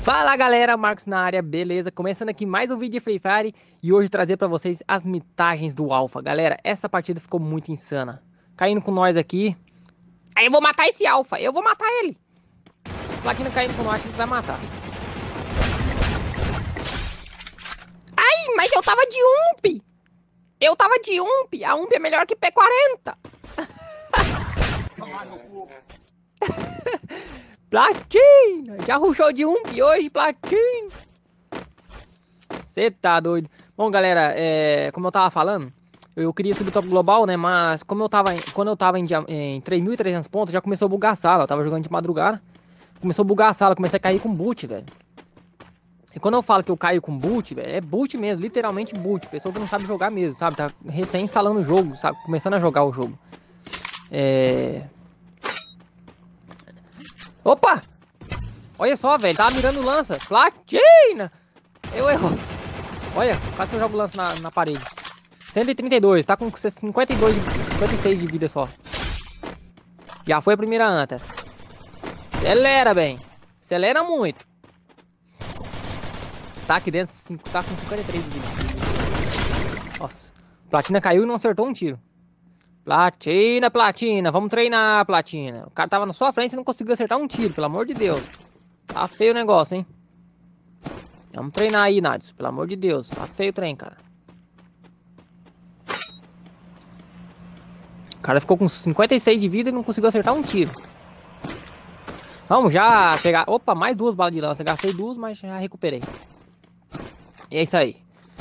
Fala galera, Marcos na área, beleza? Começando aqui mais um vídeo de Free Fire e hoje trazer pra vocês as mitagens do Alpha. Galera, essa partida ficou muito insana. Caindo com nós aqui. Aí eu vou matar esse Alpha, eu vou matar ele. Platina caindo com nós, a gente vai matar. Ai, mas eu tava de UMP. Eu tava de UMP, a UMP é melhor que P40. Platina! Já rushou de UMP hoje, Platina! Você tá doido. Bom, galera, como eu tava falando, eu queria subir o top global, né? Mas quando eu tava em 3.300 pontos, já começou a bugar a sala. Eu tava jogando de madrugada. Começou a bugar a sala, comecei a cair com boot, velho. E quando eu falo que eu caio com boot, velho, é boot mesmo, literalmente boot. Pessoa que não sabe jogar mesmo, sabe? Tá recém instalando o jogo, sabe? Começando a jogar o jogo. Opa! Olha só, velho, tava mirando lança. Platina! Eu erro. Olha, quase que eu jogo lança na parede. 132, tá com 56 de vida só. Já foi a primeira anta. Acelera, bem. Acelera muito. Tá aqui dentro, tá com 53 de vida. Nossa. Platina caiu e não acertou um tiro. Platina, Platina. Vamos treinar, Platina. O cara tava na sua frente e não conseguiu acertar um tiro, pelo amor de Deus. Tá feio o negócio, hein? Vamos treinar aí, Nadios. Pelo amor de Deus. Tá feio o trem, cara. O cara ficou com 56 de vida e não conseguiu acertar um tiro. Vamos já pegar... Opa, mais duas balas de lança. Gastei duas, mas já recuperei. E é isso aí.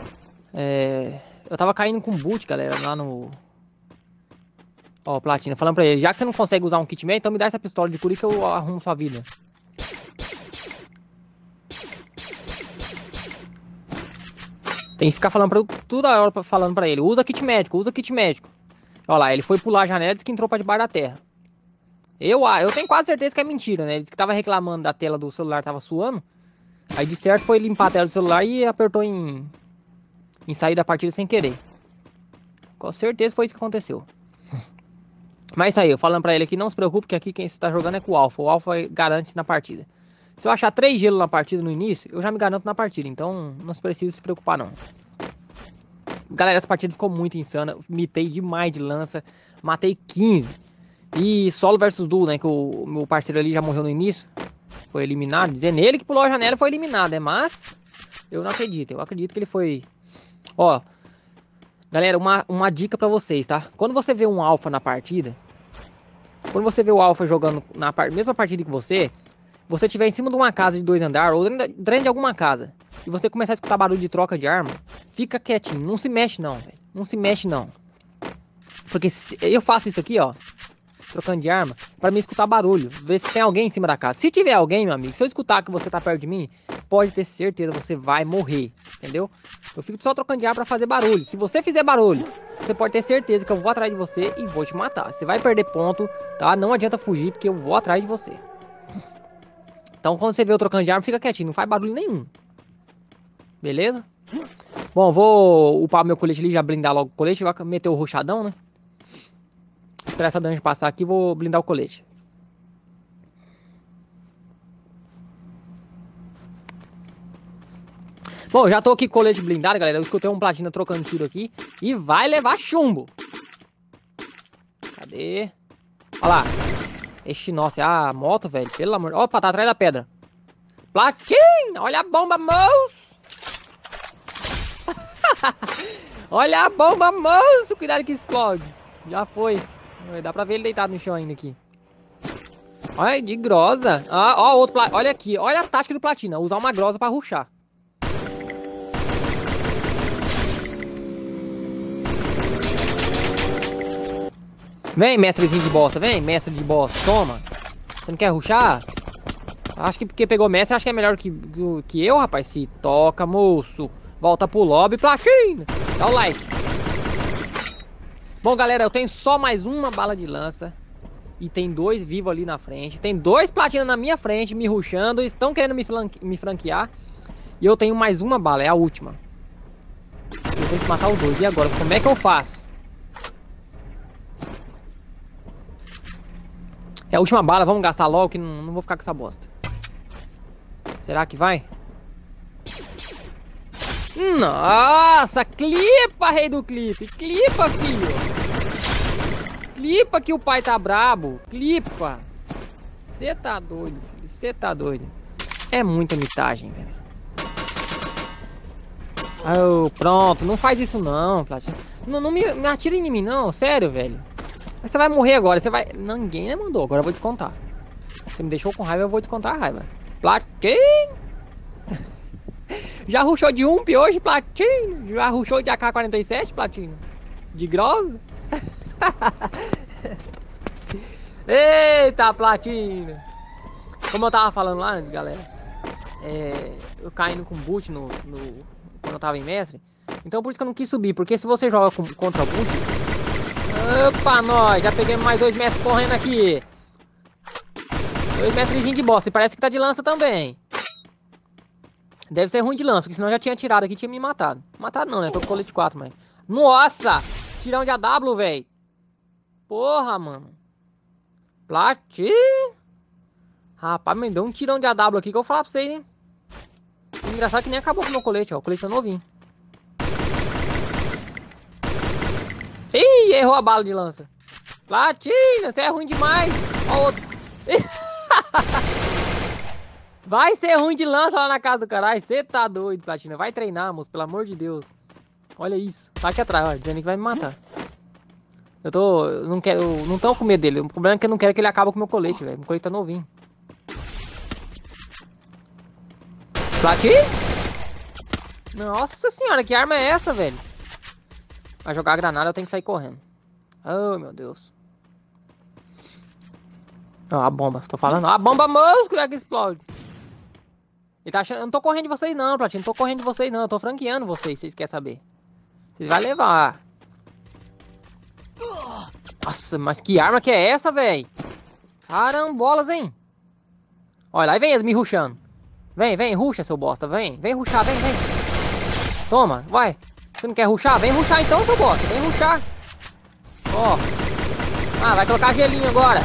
Eu tava caindo com boot, galera, lá no... Ó, Platina, falando pra ele. Já que você não consegue usar um kitman, então me dá essa pistola de cura que eu arrumo sua vida. Tem que ficar falando toda hora falando pra ele. Usa kit médico, usa kit médico. Olha lá, ele foi pular a janela e disse que entrou pra debaixo da terra. Eu tenho quase certeza que é mentira, né? Ele disse que tava reclamando da tela do celular, tava suando. Aí de certo foi limpar a tela do celular e apertou em sair da partida sem querer. Com certeza foi isso que aconteceu. Mas isso aí, eu falando pra ele aqui, não se preocupe que aqui quem está jogando é com o Alpha. O Alpha garante na partida. Se eu achar 3 gelos na partida no início, eu já me garanto na partida. Então não se precisa se preocupar não. Galera, essa partida ficou muito insana. Mitei demais de lança. Matei 15. E solo versus duo, né? Que o meu parceiro ali já morreu no início. Foi eliminado. Dizendo ele que pulou a janela e foi eliminado, né? Mas eu não acredito. Eu acredito que ele foi... Ó, galera, uma dica pra vocês, tá? Quando você vê um Alpha na partida... Quando você vê o Alpha jogando na mesma partida que você estiver em cima de uma casa de 2 andares ou dentro de alguma casa e você começar a escutar barulho de troca de arma, fica quietinho, não se mexe não, velho. Não se mexe não. Porque eu faço isso aqui, ó, trocando de arma, pra mim escutar barulho, ver se tem alguém em cima da casa. Se tiver alguém, meu amigo, se eu escutar que você tá perto de mim, pode ter certeza, você vai morrer, entendeu? Eu fico só trocando de arma pra fazer barulho. Se você fizer barulho, você pode ter certeza que eu vou atrás de você e vou te matar. Você vai perder ponto, tá? Não adianta fugir porque eu vou atrás de você. Então quando você vê eu trocando de arma, fica quietinho, não faz barulho nenhum. Beleza? Bom, vou upar meu colete ali, já blindar logo o colete, vai meter o roxadão, né? Esperar essa dungeon passar aqui, vou blindar o colete. Bom, já tô aqui com o colete blindado, galera. Eu escutei um platina trocando tiro aqui. E vai levar chumbo. Cadê? Olha lá. Este, nossa, é a moto, velho. Pelo amor... Opa, tá atrás da pedra. Platina! Olha a bomba, moço! Olha a bomba, moço! Cuidado que explode. Já foi. Dá pra ver ele deitado no chão ainda aqui. Olha, de grosa. Ah, ó, outro platina. Olha aqui. Olha a tática do platina. Usar uma grosa pra rushar. Vem, mestrezinho de bosta. Vem, mestre de bosta. Toma. Você não quer rushar? Acho que porque pegou mestre, acho que é melhor que eu, rapaz. Se toca, moço. Volta pro lobby, platina. Dá o like. Bom, galera, eu tenho só mais uma bala de lança. E tem 2 vivos ali na frente. Tem 2 platinas na minha frente, me rushando. Estão querendo me franquear. E eu tenho mais uma bala, é a última. Eu tenho que matar os 2. E agora, como é que eu faço? É a última bala, vamos gastar logo que não vou ficar com essa bosta. Será que vai? Nossa, clipa, rei do clipe. Clipa, filho. Clipa que o pai tá brabo. Clipa. Você tá doido, filho. Você tá doido. É muita mitagem, velho. Oh, pronto. Não faz isso não, Platina. Não me atira em mim não. Sério, velho. Mas você vai morrer agora. Você vai... Ninguém mandou. Agora eu vou descontar. Você me deixou com raiva, eu vou descontar a raiva. Platina. Já rushou de UMP hoje, Platino? Já rushou de AK-47, Platino? De grossa? Eita, Platino! Como eu tava falando lá antes, galera, eu caindo com boot quando eu tava em mestre. Então por isso que eu não quis subir, porque se você joga contra boot... Opa, nós! Já peguei mais 2 metros correndo aqui. 2 metros de bosta, e parece que tá de lança também. Deve ser ruim de lança, porque senão eu já tinha tirado aqui e tinha me matado. Matado não, né? Tô com colete 4, mas... Nossa! Tirão de AW, velho. Porra, mano. Platino. Rapaz, me deu um tirão de AW aqui que eu vou falar pra vocês, hein. Engraçado que nem acabou com o meu colete, ó. O colete é novinho. Ih, errou a bala de lança. Platino, você é ruim demais. Ó o outro. Vai ser ruim de lança lá na casa do caralho. Você tá doido, Platina. Vai treinar, moço. Pelo amor de Deus. Olha isso. Tá aqui atrás, ó. Dizendo que vai me matar. Eu não quero... Não tô com medo dele. O problema é que eu não quero que ele acabe com o meu colete, velho. Meu colete tá novinho. Platina? Nossa senhora, que arma é essa, velho? Vai jogar a granada, eu tenho que sair correndo. Oh, meu Deus. Ó, a bomba. Tô falando. A bomba, moço, que explode. Ele tá achando... Eu não tô correndo de vocês não, Platina. Não tô correndo de vocês não. Eu tô franqueando vocês, se vocês querem saber. Vocês vão levar. Nossa, mas que arma que é essa, velho? Carambolas, hein? Olha, lá vem eles me rushando. Vem, rusha, seu bosta. Vem rushar, vem. Toma, vai. Você não quer rushar? Vem rushar então, seu bosta. Vem rushar. Ó. Ah, vai colocar gelinho agora.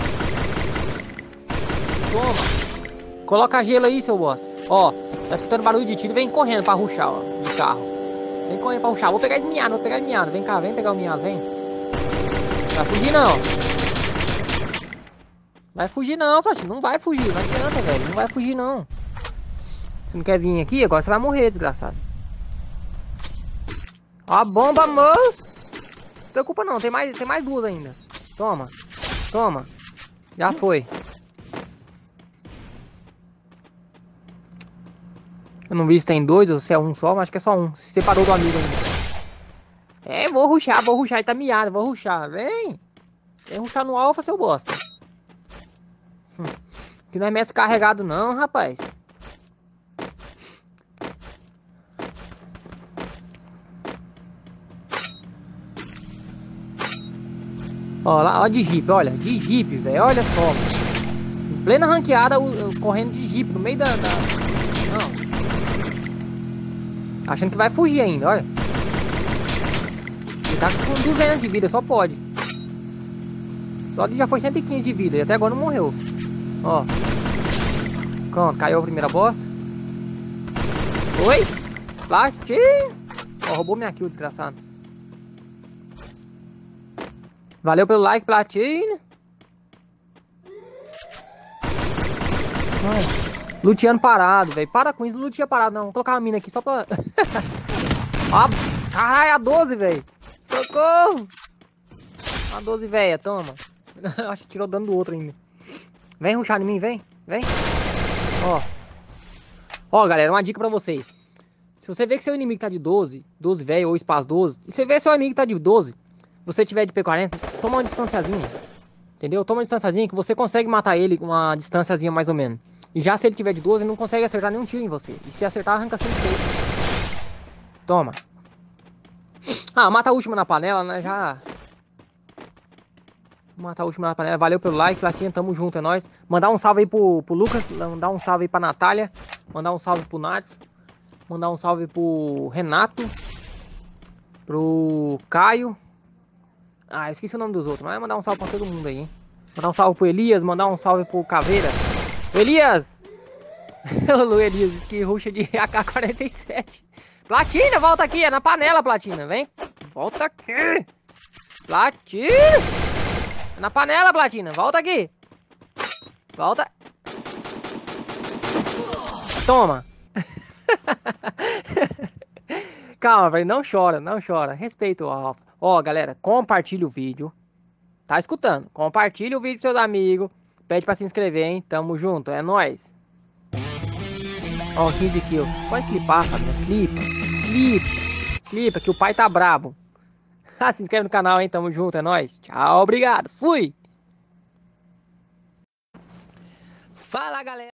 Toma. Coloca gelo aí, seu bosta. Ó, tá escutando barulho de tiro. Vem correndo pra rushar, ó. De carro. Vem correndo pra rushar. Vou pegar esse miado, Vem cá, vem pegar o miado, vem. Vai fugir não. Vai fugir não, Platino. Não vai fugir. Não adianta, velho. Não vai fugir não. Você não quer vir aqui? Agora você vai morrer, desgraçado. Ó a bomba, moço. Não se preocupa não. Tem mais 2 ainda. Toma. Já foi. Eu não vi se tem 2 ou se é um só, mas acho que é só um. Se separou do amigo ainda. Vou rushar. Ele tá miado, vou rushar. Vem rushar no alfa, seu bosta. Que não é mestre carregado não, rapaz. Ó lá, ó de Jeep, olha. De Jeep, velho. Olha só. Em plena ranqueada, correndo de Jeep no meio da... Não. Achando que vai fugir ainda, olha. Ele tá com 200 de vida, só pode. Só ele já foi 115 de vida e até agora não morreu. Ó. Pronto, caiu a primeira bosta. Oi? Platino. Ó, roubou minha kill, desgraçado. Valeu pelo like, Platino. Luteando parado, velho. Para com isso, não lutia parado, não. Vou colocar uma mina aqui só pra... Ó, caralho, a 12, velho. Socorro. A 12, velho, toma. Acho que tirou dano do outro ainda. Vem rushar em mim, vem. Ó, galera, uma dica pra vocês. Se você vê que seu inimigo tá de 12 velho ou espaço 12. Se você vê que seu inimigo tá de 12, você tiver de P40, toma uma distanciazinha. Entendeu? Toma uma distanciazinha que você consegue matar ele com uma distanciazinha mais ou menos. E já se ele tiver de 12, ele não consegue acertar nenhum tiro em você. E se acertar, arranca 5 6. Toma. Ah, mata a última na panela, né? Já... Matar a última na panela. Valeu pelo like, Platina, tamo junto, é nóis. Mandar um salve aí pro Lucas. Mandar um salve aí pra Natália. Mandar um salve pro Nath. Mandar um salve pro Renato. Pro Caio. Ah, eu esqueci o nome dos outros. Mas mandar um salve pra todo mundo aí, hein? Mandar um salve pro Elias. Mandar um salve pro Caveira. Elias! O Luiz diz que ruxa de AK-47. Platina, volta aqui, é na panela, Platina. Vem, volta aqui. Platina. É na panela, Platina, volta aqui. Volta. Toma. Calma, velho, não chora, não chora. Respeita o Alpha. Ó, galera, compartilha o vídeo. Tá escutando? Compartilha o vídeo com seus amigos. Pede pra se inscrever, hein? Tamo junto, é nóis. Ó, 15 kills. Pode clipar, família. Clipa, que o pai tá brabo. Ah, se inscreve no canal, hein? Tamo junto, é nóis. Tchau, obrigado. Fui. Fala, galera.